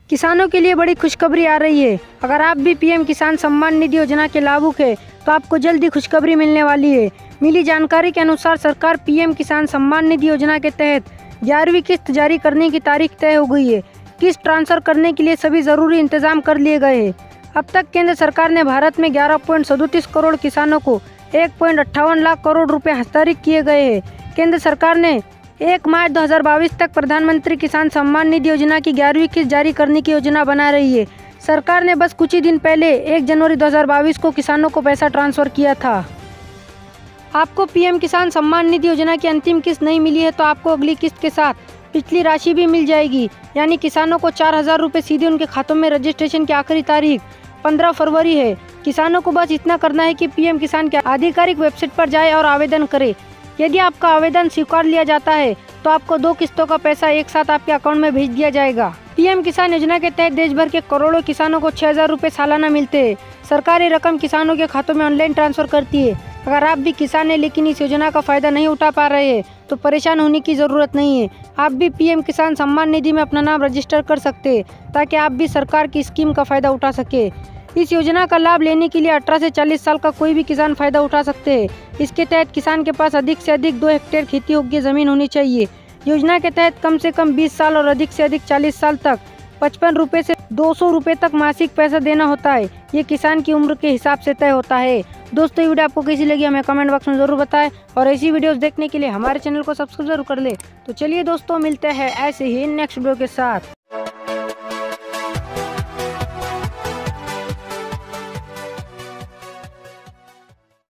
किसानों के लिए बड़ी खुशखबरी आ रही है। अगर आप भी पीएम किसान सम्मान निधि योजना के लाभुक है तो आपको जल्दी खुशखबरी मिलने वाली है। मिली जानकारी के अनुसार सरकार पीएम किसान सम्मान निधि योजना के तहत 11वीं किस्त जारी करने की तारीख तय हो गई है। किस्त ट्रांसफर करने के लिए सभी जरूरी इंतजाम कर लिए गए हैं। अब तक केंद्र सरकार ने भारत में 11.37 करोड़ किसानों को 1.58 लाख करोड़ रुपए हस्तांतरित किए गए हैं। केंद्र सरकार ने 1 मार्च 2022 तक प्रधानमंत्री किसान सम्मान निधि योजना की 11वीं किस्त जारी करने की योजना बना रही है। सरकार ने बस कुछ ही दिन पहले 1 जनवरी 2022 को किसानों को पैसा ट्रांसफर किया था। आपको पीएम किसान सम्मान निधि योजना की अंतिम किस्त नहीं मिली है तो आपको अगली किस्त के साथ पिछली राशि भी मिल जाएगी। यानी किसानों को 4,000 रुपये सीधे उनके खातों में। रजिस्ट्रेशन की आखिरी तारीख 15 फरवरी है। किसानों को बस इतना करना है कि पीएम किसान के आधिकारिक वेबसाइट पर जाए और आवेदन करे। यदि आपका आवेदन स्वीकार लिया जाता है तो आपको 2 किस्तों का पैसा एक साथ आपके अकाउंट में भेज दिया जाएगा। पीएम किसान योजना के तहत देश भर के करोड़ों किसानों को 6,000 रुपये सालाना मिलते हैं। सरकार ये रकम किसानों के खातों में ऑनलाइन ट्रांसफर करती है। अगर आप भी किसान हैं लेकिन इस योजना का फायदा नहीं उठा पा रहे हैं तो परेशान होने की ज़रूरत नहीं है। आप भी पीएम किसान सम्मान निधि में अपना नाम रजिस्टर कर सकते हैं ताकि आप भी सरकार की स्कीम का फायदा उठा सके। इस योजना का लाभ लेने के लिए 18 से 40 साल का कोई भी किसान फायदा उठा सकते हैं। इसके तहत किसान के पास अधिक से अधिक 2 हेक्टेयर खेती योग्य जमीन होनी चाहिए। योजना के तहत कम से कम 20 साल और अधिक से अधिक 40 साल तक 55 रुपये से 200 रुपये तक मासिक पैसा देना होता है। ये किसान की उम्र के हिसाब से तय होता है। दोस्तों, ये वीडियो आपको कैसी लगी हमें कमेंट बॉक्स में ज़रूर बताएं और ऐसी वीडियोस देखने के लिए हमारे चैनल को सब्सक्राइब जरूर कर ले। तो चलिए दोस्तों, मिलते हैं ऐसे ही नेक्स्ट वीडियो के साथ।